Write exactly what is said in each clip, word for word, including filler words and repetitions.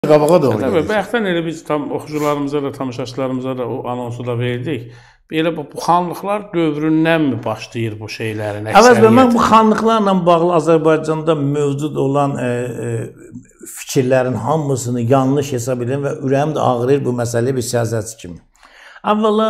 qabağa doğru gelir. Bayaqdan elə biz tam oxucularımıza da, tamaşaçılarımıza da o anonsu da verdik. Belə bu xanlıqlar dövründənmi başlayır bu şeylərin əksəriyyəti? Əvvəl mən bu xanlıqlarla bağlı Azərbaycanda mövcud olan e, e, fikirlərin hamısını yanlış hesab edirəm və ürəyim də ağrıyır bu məsələyə bir siyasətçi kimi. Əvvəla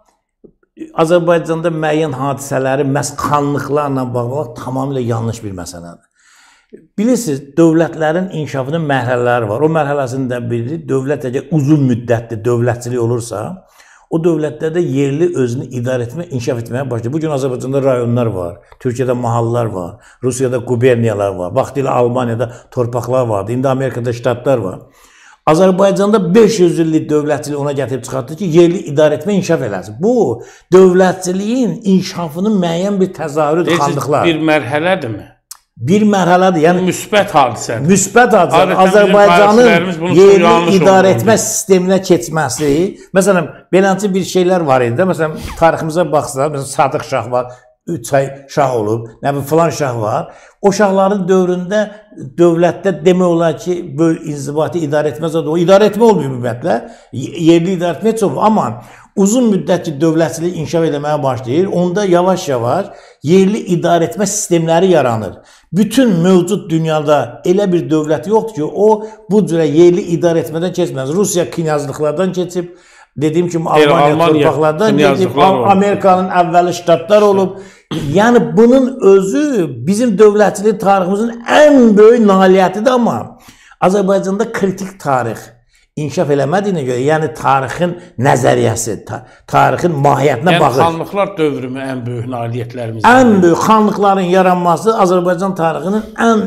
Azərbaycanda müəyyən hadisələri məhz xanlıqlarla bağlı tamamilə yanlış bir məsələdir. Bilirsiniz, dövlətlərin inkişafının mərhələləri var. O mərhələsində biri, dövlət əgər uzun müddətli dövlətçilik olursa, o dövlətlərdə yerli özünü idarə etmə, inkişaf etməyə başlayır. Bugün Azərbaycanda rayonlar var, Türkiyədə mahallar var, Rusiyada quberniyalar var, vaxtilə Almaniyada torpaqlar vardı, indi Amerikada ştatlar var. Azərbaycanda beş yüz illik dövlətçiliyi ona gətirib çıxartdı ki, yerli idarə etmə, inkişaf eləsin. Bu, dövlətçiliyin inkişafının müəyyən bir təzahürüdür, xanlıqlar. Bir mərhələdirmi? Bir mərhələdir. Yəni müsbət hadisədir. Müsbət hadisədir. Azərbaycanın yerli idarə etmə sisteminə keçməsi, məsələn, beləncə bir şeylər var idi. Məsələn, tariximizə baxsaq, məsələn, Sadıq Şah var, üç ay şah olub, nə bilim, filan şah var. O şahların dövründə dövlətdə demək olar ki, böyle inzibati idarə etməz, o idarə etmə olmuyor ümumiyyətlə. Yerli idarə etmə heç olmuyor. Amma uzun müddətli dövlətçilik inkişaf etməyə başlayır. Onda yavaş-yavaş yerli idarə etmə sistemləri yaranır. Bütün mövcud dünyada elə bir dövlət yoxdur ki, o bu cürə yerli idarə etmədən keçməz. Rusiya knyazlıqlardan keçib, dediyim kimi Almaniya torpaqlardan keçib, Amerikanın əvvəli ştatlar olub. Yəni bunun özü bizim dövlətçilik tariximizin ən böyük nailiyyətidir, amma Azərbaycanda kritik tarix inkişaf eləmədiyinə görə, yəni tarixin nəzəriyyəsi, ta tarixin mahiyyətinə baxır. Yəni xanlıqlar dövrümü ən böyük nailiyyətlərimizdir. Ən böyük xanlıqların yaranması Azərbaycan tarixinin ən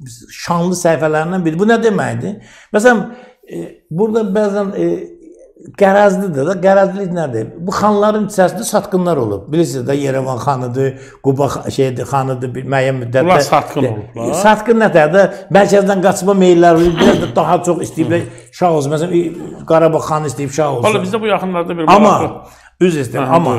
şanlı səhifələrindən biri. Bu nə deməkdir? Məsələn, e, burada bəzən e, qərəzlidir də, qərəzlilik nədir? Bu xanların içərisində satqınlar olub. Bilirsiniz də, Yerevan xanıdır, Quba şeydir, xanıdır, bir müəyyən müddətdə. Bunlar satqın olublar. Satqın nətər də, mərkəzdən qaçma meyillər olub, biraz da daha çox istəyiblər şah olsun. Məsələn, Qarabağ xanı istəyib şah olsun. Valla bizdə bu yaxınlarda bir... Amma, üz istəyir, amma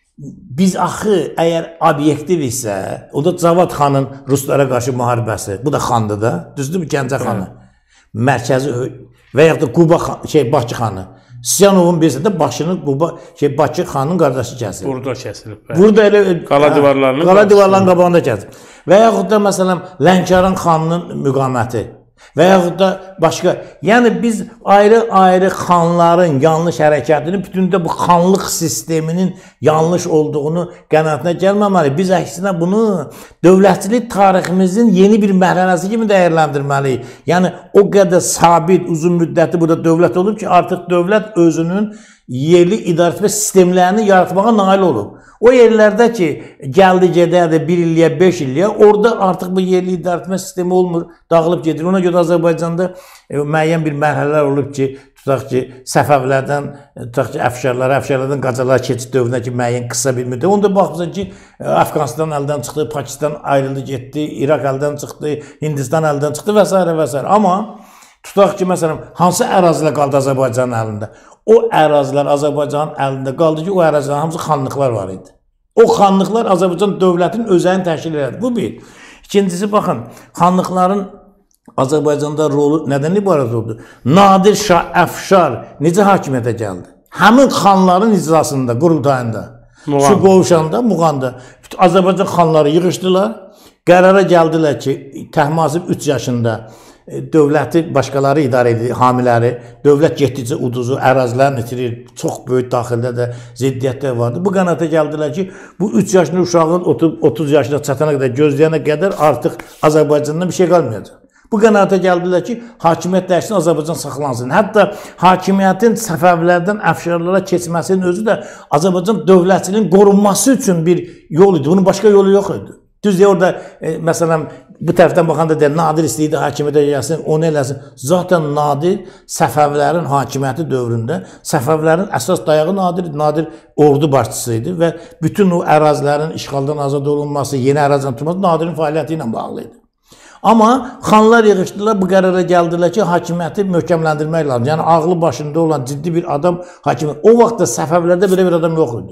biz axı, əgər obyektiv isə, o da Cavad xanın Ruslara qarşı müharibəsi, bu da xandır da, düzdür mü, Gəncə xanı, mərkəzi və yaxud da Quba, şey, Bakı xanı. Siyanovun birisi də başını Quba, şey, Bakı xanının qardaşı kəsilib. Burada kəsilib. Burada elə... Qala divarlarının... Qala divarların qabağında kəsilib. Və yaxud da, məsələn, Lənkəran xanının müqaməti. Və yaxud da başqa, yəni biz ayrı-ayrı xanların yanlış hərəkətini, bütün də bu xanlıq sisteminin yanlış olduğunu qənaətinə gəlməməli. Biz əksinə bunu dövlətçilik tariximizin yeni bir mərhələsi kimi dəyərləndirməliyik. Yəni o qədər sabit, uzun müddətli burada dövlət olub ki, artıq dövlət özünün yerli idarə etmə sistemlərini yaratmağa nail olub. O yerlərdə ki, gəldi gedədir bir illiyə, beş illiyə, orada artıq bu yerli idarə etmə sistemi olmur, dağılıb gedir. Ona görə Azərbaycanda e, müəyyən bir mərhələlər olub ki, tutaq ki, Səfəvlərdən, tutaq ki, Əfşarlara, Əfşarlardan Qacarlara keçid dövrünə ki, müəyyən qısa bir müddət. Onda baxmışsın ki, Əfqanistan əldən çıxdı, Pakistan ayrıldı, getdi, İraq əldən çıxdı, Hindistan əldən çıxdı və s. və s. Amma tutaq ki, məsələn, hansı ərazilər qaldı Azərbaycanın əlində? O ərazilər Azərbaycanın əlində qaldı ki, o ərazilərin hamısı xanlıqlar var idi. O xanlıqlar Azərbaycan dövlətinin özəyini təşkil edir. Bu bir. İkincisi, baxın, xanlıqların Azərbaycanda rolu nədən ibarət oldu? Nadir Şah Əfşar necə hakimiyyətə gəldi? Həmin xanların icrasında, qurultayında, su qovuşanda, Muğanda Azərbaycan xanları yığışdılar, qərara gəldilər ki, Təhmasib üç yaşında dövləti başqaları idarə edir, hamiləri, dövlət getdikcə uduzu, ərazilərini itirir, çox böyük daxildə də ziddiyyətlər vardır. Bu qənaətə gəldilər ki, bu üç yaşlı uşağın otuz yaşına çatana qədər, gözləyənə qədər artıq Azərbaycandan bir şey qalmayacaq. Bu qənaətə gəldilər ki, hakimiyyət dəyişsin, Azərbaycan saxlansın. Hətta hakimiyyətin Səfəvlərdən Əfşarlara keçməsinin özü də Azərbaycan dövlətçiliyinin qorunması üçün bir yol idi. Bunun başqa yolu yox idi. Düzdür, orada, e, məsələn, bu tərəfdən baxanda deyir, Nadir istəyirdi hakimiyyətə gəlsin, onu eləsin. Zaten Nadir Səfəvlərin hakimiyyəti dövründə, Səfəvlərin əsas dayağı Nadir, Nadir ordu başçısı idi və bütün o ərazilərin işğaldan azad olunması, yeni ərazinin tutulması Nadirin fəaliyyəti ilə bağlı idi. Amma xanlar yığışdılar, bu qərara gəldilər ki, hakimiyyəti möhkəmləndirmək lazım. Yəni, ağlı başında olan ciddi bir adam hakimiyyət. O vaxtda Səfəvlərdə belə bir adam yox idi.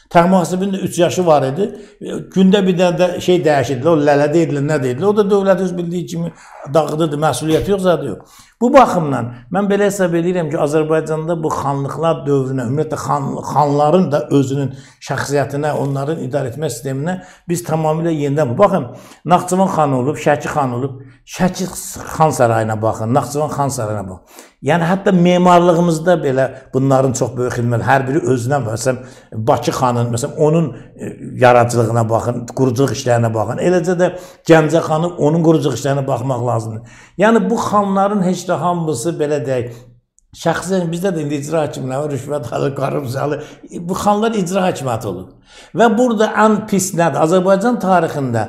Təxmahsibin də üç yaşı var idi. Gündə bir dənə də şey dəyişirdilər, o lələ deyildir, nə deyildir. O da dövlət öz bildiyi kimi dağıdıdır, məsuliyyəti yox, zadı yox. Bu baxımdan mən belə hesab edirəm ki, Azərbaycanda bu xanlıqlar dövrünə, ümumiyyətlə xan, xanların da özünün şəxsiyyətinə, onların idarə etmə sisteminə biz tamamilə yenidən bu. Baxın, Naxçıvan xanı olub, Şəki xan olub, Şəki xan sarayına baxın, Naxçıvan xan sarayına baxın. Yəni, hətta memarlığımızda belə bunların çox böyük xidmət, hər biri özünə, məsələn, Bakı xanın, məsələn, onun yaradıcılığına baxın, quruculuq işlərinə baxın. Eləcə də Gəncə xanı, onun quruculuq işlərinə baxmaq lazımdır. Yəni, bu xanların heç də hamısı belə deyək, şəxsən bizdə də indi icra hakimləri, rüşvət alır, korrupsiyalı, bu xanlar icra hakimiyyəti olur. Və burada ən pis nədir? Azərbaycan tarixində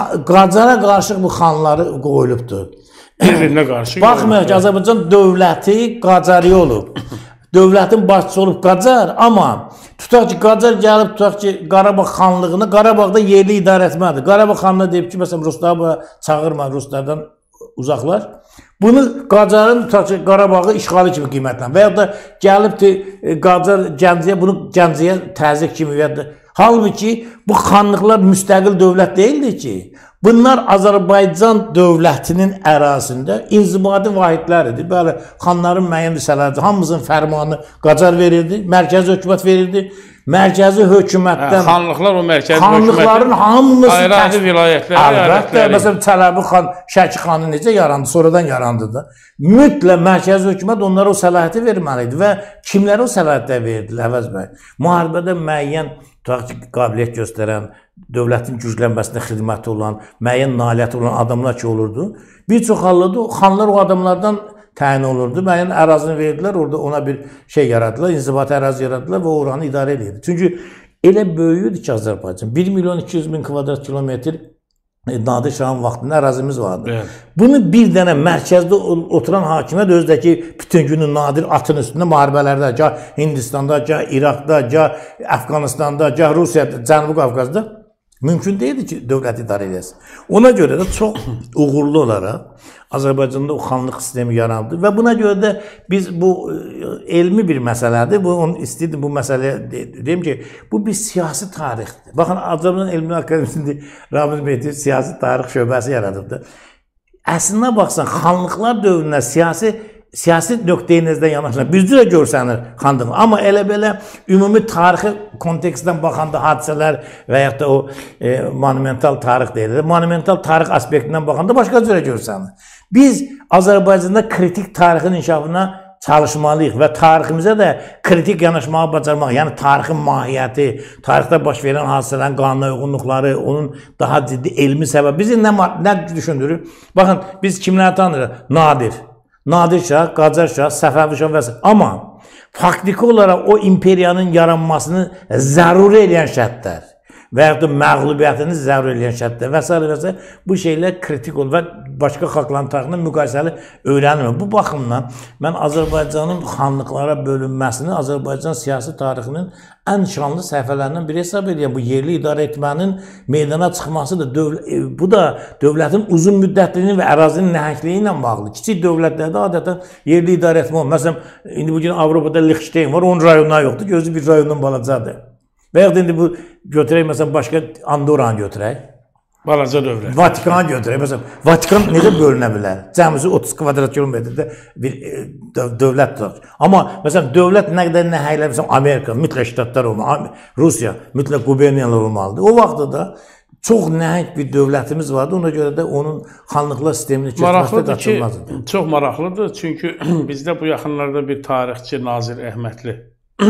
Qacara qarşı bu xanları qoyulubdur. Bir-birinə qarşı. Baxmayaq ki, Azərbaycan dövləti Qacari olub. Dövlətin başçısı olub Qacar, amma tutaq ki, Qacar gəlib, tutaq ki, Qarabağ xanlığını, Qarabağda yerli idarə etmədir. Qarabağ xanına deyib ki, məsələn, Rusları çağırma, Ruslardan uzaqlar. Bunu Qacarın, tutaq ki, Qarabağı işğalı kimi qiymətlən. Və ya da gəlibdir, Qacar Gəncəyə, bunu Gəncəyə təzyiq kimi verdi. Halbuki, bu xanlıqlar müstəqil dövlət deyildi ki, bunlar Azərbaycan dövlətinin ərazisində inzibati vahidlər idi. Bəli, xanların müəyyən hissələri, hamımızın fərmanı Qacar verirdi, mərkəzi hökumət verirdi. Mərkəzi hökumətdən... Xanlıqlar o mərkəzi xanlıqların hamısı... Ayrı-ayrı vilayətlər, əlbəttə, məsələn, Çələbi xan, Şəki xanı necə yarandı, sonradan yarandı da. Mütləq mərkəzi hökumət onlara o səlahiyyəti verməli idi və kimlərə o səlahiyyətləri verdi, Əvəz bəy? Müharibədə müəyyən qabiliyyət göstərən, dövlətin güclənməsində xidməti olan, müəyyən nailiyyəti olan adamlar ki olurdu. Bir çox hallarda xanlar o adamlardan təyin olurdu. Müəyyən ərazini verdilər, orada ona bir şey yaradılar, inzibati ərazi yaradılar və oranı idarə edirdi. Çünki elə böyüydü ki Azərbaycan, bir milyon iki yüz min kvadrat kilometr Nadir Şahın vaxtında ərazimiz vardı. Evet. Bunu bir dənə mərkəzdə oturan hakimiyyət özdəki bütün günü Nadir atın üstündə müharibələrdə, gah Hindistanda, gah İraqda, gah Əfqanistanda, gah Rusiyada, Cənubi Qafqazda mümkün deyildi ki, dövlət idarə edəsin. Ona görə də çox uğurlu olaraq Azərbaycanda o xanlıq sistemi yarandı və buna görə də biz bu elmi bir məsələdir. Bu, onu istəyirdim bu məsələyə deyim ki, bu bir siyasi tarixdir. Baxın, Azərbaycan Elmi Akademiyasında Ramiz Mehdi siyasi tarix şöbəsi yaradıbdır. Əslində baxsan, xanlıqlar dövründə siyasi siyasi nöqteyi nəzərdən yanaşılır. Bizdə də görsənir xanlıq. Amma elə belə ümumi tarixi kontekstdən baxanda hadisələr və ya da o e, monumental tarix deyilir. Monumental tarix aspektindən baxanda başqa cürə görsənir. Biz Azərbaycanda kritik tarixin inkişafına çalışmalıyıq və tariximizə də kritik yanaşmağı bacarmaq, yəni tarixin mahiyyəti, tarixdə baş verən hadisələrin qanuna uyğunluqları, onun daha ciddi elmi səbəb. Bizi nə, nə düşündürür? Baxın, biz kimləri tanırıq? Nadir. Nadir Şah, Qacar Şah, Səfəvi Şah və s. Amma faktiki olaraq o imperiyanın yaranmasını zəruri edən şərtlər və ya da məğlubiyyətini zəruri edən şərtlər və s. və s. bu şeylər kritik olur və başqa xalqların tarixində müqayisəli öyrənilmir. Bu baxımdan mən Azərbaycanın xanlıqlara bölünməsini Azərbaycan siyasi tarixinin ən şanlı səhifələrindən biri hesab edirəm. Bu yerli idarə etmənin meydana çıxması da bu da dövlətin uzun müddətliliyi və ərazinin nəhəngliyi ilə bağlı. Kiçik dövlətlərdə adətən yerli idarə etmə olur. Məsələn, indi bugün Avropada Liechtenstein var, onun rayonlar yoxdur, gözü bir rayondan balacadır. Və ya da indi bu götürək, məsələn, başqa Andorranı götürək. Balaca dövlət. Vatikanı götürək. Məsələn, Vatikan necə bölünə bilər? Cəmisi otuz kvadrat kilometrdə bir e, dövlət tutar. Amma, məsələn, dövlət nə qədər nəhəylər, məsələn, Amerika, mütləq ştatlar olmalı, Rusiya, mütləq quberniyalar olmalıdır. O vaxtda da çox nəhəng bir dövlətimiz vardı. Ona görə də onun xanlıqlar sistemini keçməsi də qaçılmazdı. Çox maraqlıdır. Çünki bizdə bu yaxınlarda bir tarixçi Nazir Əhmədli,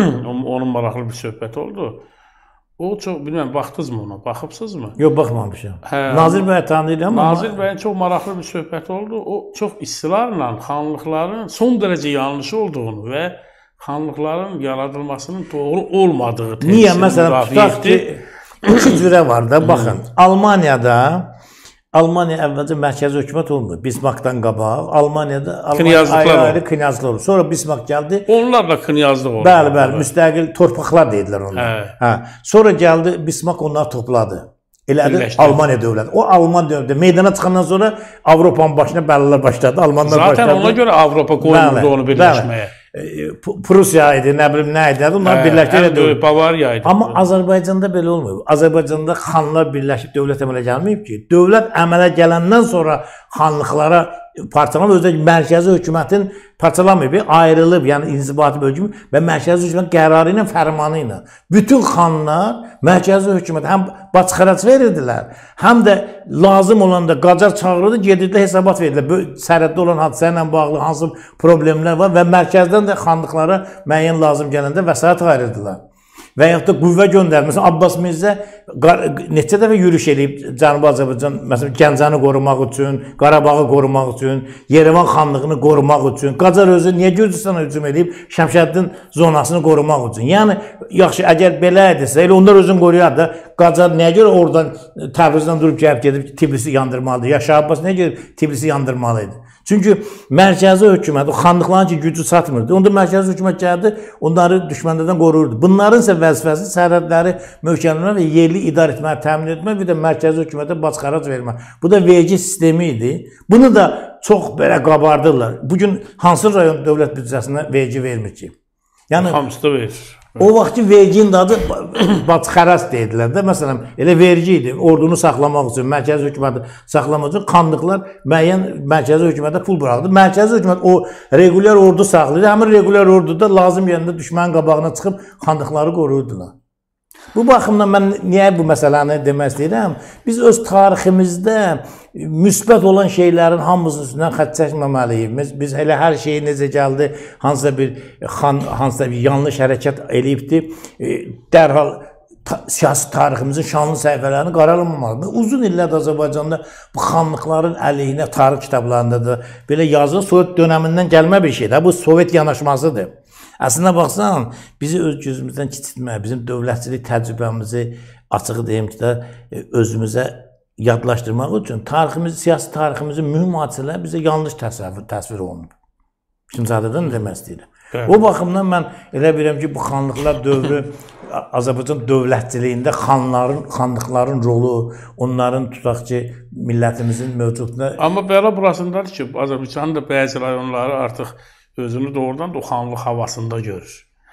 onun maraqlı bir söhbəti oldu. O çox, bilməm, baxdınızmı ona, baxıbsınızmı? Yox, baxmamışam. Hə, Nazir bəy tanıyıram amma... Nazir bəyin çox maraqlı bir söhbəti oldu. O çox istislarla xanlıqların son dərəcə yanlış olduğunu və xanlıqların yaradılmasının doğru olmadığı təsirini Niyə? Məsələn, tutaq ki, iki cürə var da, baxın. Almaniyada Almaniya əvvəlcə mərkəzi hökumət olmur. Bismarckdan qabaq Almaniyada ayrı-ayrı knyazlıq olur. Sonra Bismarck gəldi. Onlar da knyazlıq oldu. Bəli, bəli, müstəqil torpaqlar deyirlər onlar. Hə. Sonra gəldi Bismarck onları topladı. Elədi Almaniya dövləti. O Alman dövləti meydana çıxandan sonra Avropanın başına bəllələr başladı. Almanlar başladı. Zaten ona görə Avropa qoymurdu onu birləşməyə. Prusiya idi, nə bilim nə idi. Onlar birləşdirib dövlət Bavariya idi. Amma Azərbaycanda belə olmuyor. Azərbaycanda xanlar birləşib dövlət əmələ gəlməyib ki. Dövlət əmələ gələndən sonra xanlıqlara parçalanıb, özdə mərkəzi hökumətin parçalanmayıb, ayrılıb, yəni inzibati bölgü və mərkəzi hökumət qərarı ilə, fərmanı ilə. Bütün xanlar mərkəzi hökumətə həm baç-xərac verirdilər, həm də lazım olanda qacar çağırırdı, gedirdilər, hesabat verirdilər. Sərhəddə olan hadisə ilə bağlı hansı problemlər var və mərkəzdən də xanlıqlara müəyyən lazım gələndə vəsait ayırırdılar. Və yaxud da qüvvə göndərir. Məsələn, Abbas Mirzə neçə dəfə yürüş edib Cənubi Azərbaycan, məsələn, Gəncəni qorumaq üçün, Qarabağı qorumaq üçün, Yerevan xanlığını qorumaq üçün, Qacar özü niyə Gürcüstana hücum edib Şəmşəddin zonasını qorumaq üçün. Yəni, yaxşı, əgər belə edirsə, elə onlar özünü qoruyar da, Qacar nəyə görə oradan Təbrizdən durub gəlib gedib Tiflisi yandırmalıdır, ya Şah Abbas nəyə görə Tiflisi yandırmalıydı? Çünki mərkəzi hökumət, xanlıqların ki, gücü çatmırdı. Onda mərkəzi hökumət gəldi, onları düşmənlərdən qoruyurdu. Bunların isə vəzifəsi sərhədləri möhkəmləmək və yerli idarə etməyi təmin etmək, bir də mərkəzi hökumətə baç-xərac vermək. Bu da vergi sistemi idi. Bunu da çox belə qabardırlar. Bugün hansı rayon dövlət büdcəsinə vergi vermir ki? Yəni, hamısı da verir. O vaxtki verginin adı baç-xərac deyildilər də. Məsələn, elə vergi idi. Ordunu saxlamaq üçün, mərkəzi hökuməti saxlamaq üçün xanlıqlar müəyyən mərkəzi hökumətə pul buraxdı. Mərkəzi hökumət o regular ordu saxlayırdı. Həmin regular orduda lazım yerində düşmənin qabağına çıxıb xanlıqları qoruyurdular. Bu baxımdan mən niyə bu məsələni demək istəyirəm? Biz öz tariximizdə müsbət olan şeylərin hamısının üstündən xətt çəkməməliyik. Biz, biz elə hər şeyi necə gəldi, hansısa bir xan, hansısa bir yanlış hərəkət eləyibdi, dərhal ta, siyasi tariximizin şanlı səhifələrini qaralamamalıyıq. Uzun illər Azərbaycanda bu xanlıqların əleyhinə tarix kitablarında da belə yazılır, Sovet dönəmindən gəlmə bir şeydir. Bu Sovet yanaşmasıdır. Əslində baxsan, bizi öz gözümüzdən kiçiltmək, bizim dövlətçilik təcrübəmizi açığı deyim ki də özümüzə yadlaşdırmaq üçün tariximiz, siyasi tariximizin mühüm hadisələri bizə yanlış təsvir, təsvir olunub. Şimzadədən demək istəyirəm. O baxımdan mən elə bilirəm ki, bu xanlıqlar dövrü Azərbaycan dövlətçiliyində xanların, xanlıqların rolu, onların tutaq ki, millətimizin mövcudluğuna... Amma belə burasındadır ki, Azərbaycanın da bəzi rayonları artıq özünü doğrudan da o xanlıq havasında görür.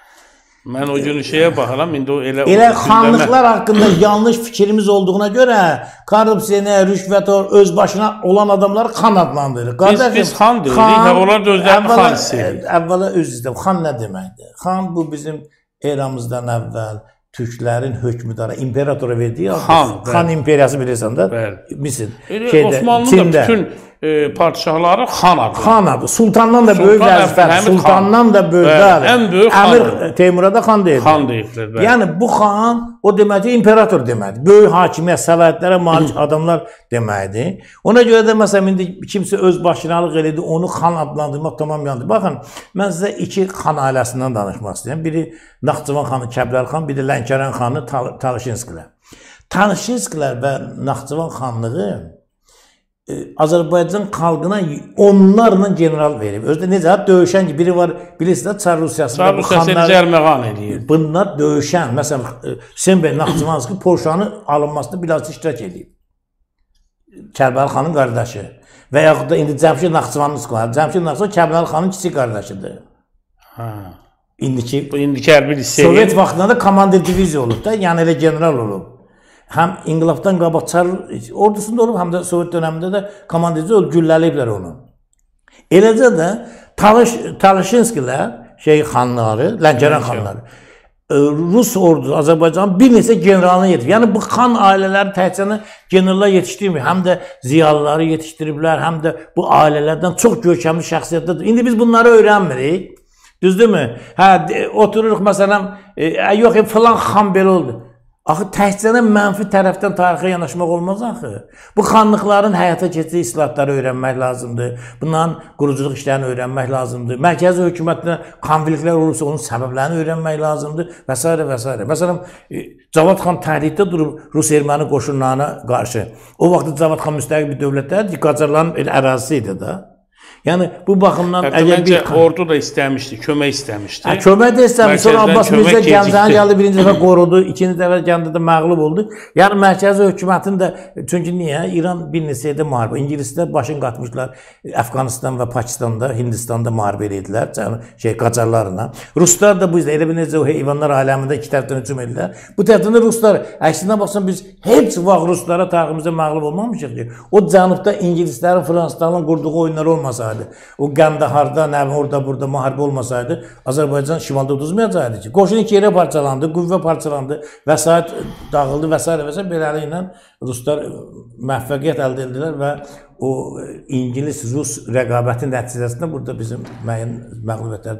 Mən o gün şeyə baxıram, indi o elə... Elə xanlıqlar haqqında yanlış fikrimiz olduğuna görə korrupsiya, rüşvət, öz başına olan adamları xan adlandırır. Biz, biz xan deyirik, onlar da özlərini xan istəyir. Əvvəla öz istəyir. Xan nə deməkdir? Xan bu bizim eramızdan əvvəl Türklərin hökmüdarı, imperatora verdiyi xan, xan imperiyası bilirsən də, Misir, şeydə, Osmanlı'nın da bütün e, padişahları xan adı. Xan adı. Sultandan da böyük vəzifə, sultandan da böyük, bəli. Ən böyük Əmir Teymura da xan deyildi. Xan deyiblər, bəli. Yəni bu xan o deməkdir, imperator deməkdir. Böyük hakimiyyət, səlahiyyətlərə malik adamlar deməkdir. Ona görə də məsələn indi kimsə öz başınalıq elədi, onu xan adlandırmaq tamam yandır. Baxın, mən sizə iki xan ailəsindən danışmaq istəyirəm. Biri Naxçıvan xanı Kəblər xan, bir də Lənkəran xanı Talışinskilər. Talışinskilər və Naxçıvan xanlığı Azərbaycan xalqına onlarla general verib. Özdə necə? Döyüşən ki, biri var, bilirsiniz, Çar Rusiyasında Çar Rusiyasını cərməğan edir. Bunlar döyüşən, məsələn, Hüseyin bəy Naxçıvanski Polşanın alınmasında biraz iştirak edib. Kərbəli xanın qardaşı. Və yaxud da indi Cəmşid Naxçıvanski var. Cəmşid Naxçıvan Kərbəli xanın kiçik qardaşıdır. Ha. İndiki, bu indiki hərbi liseyi. Sovet vaxtında da komandir diviziya olub da, yəni elə general olub. Həm inqilabdan qabaq Çar ordusunda olub, həm də Sovet dönəmində də komandirci olub, gülləliyiblər onu. Eləcə də Talış, Talışinskilər, şey xanları, Lənkəran xanları, Rus ordusu Azərbaycanın bir neçə generalını yetişdirib. Yəni bu xan ailələri təhcəni generallar yetişdirmir, həm də ziyalıları yetişdiriblər, həm də bu ailələrdən çox görkəmli şəxsiyyətlərdir. İndi biz bunları öyrənmirik. Düzdürmü? Hə, otururuq məsələn, e, yox, e, filan xan belə oldu. Axı, təhcənə mənfi tərəfdən tarixə yanaşmaq olmaz axı. Bu xanlıqların həyata keçdiyi islahatları öyrənmək lazımdır. Bunların quruculuq işlərini öyrənmək lazımdır. Mərkəzi hökumətlə konfliktlər olursa onun səbəblərini öyrənmək lazımdır və s. və s. Məsələn, Cavad xan təhrikdə durub Rus-Erməni qoşunlarına qarşı. O vaxt Cavad xan müstəqil bir dövlətlərdir, Qacarların ərazisi idi də. Yəni bu baxımdan Hətta əgər məncə bir ordu da istəmişdi, kömək istəmişdi. Hə, kömək də istəmiş. Sonra Mərkəzdən Abbas kömək Mirzə Gəncəni gecikdi. gəldi, birinci dəfə qorudu, ikinci dəfə Gəncədə məğlub oldu. Yəni mərkəzi hökumətin də, çünki niyə? İran bir neçə yerdə müharibə, ingilislər başın qatmışlar Əfqanistan və Pakistanda, Hindistanda müharibə edirdilər, yəni şey Qacarlarla. Ruslar da bu yüzden elə bir necə o heyvanlar aləmində iki tərəfdən hücum edirlər. Bu tərəfdən də Ruslar, əksinə baxsan biz heç vaxt Ruslara tariximizdə məğlub olmamışıq ki. O cənubda ingilislərin, fransızların qurduğu oyunlar olmasaydı, o Qəndaharda, nə orada burada müharibə olmasaydı, Azərbaycan şimalda uduzmayacaqdı ki. Qoşun iki yerə parçalandı, qüvvə parçalandı, vəsait dağıldı və s. və s. Beləliklə Ruslar müvəffəqiyyət əldə etdilər və o İngilis-Rus rəqabətin nəticəsində burada bizim müəyyən məğlubiyyətlər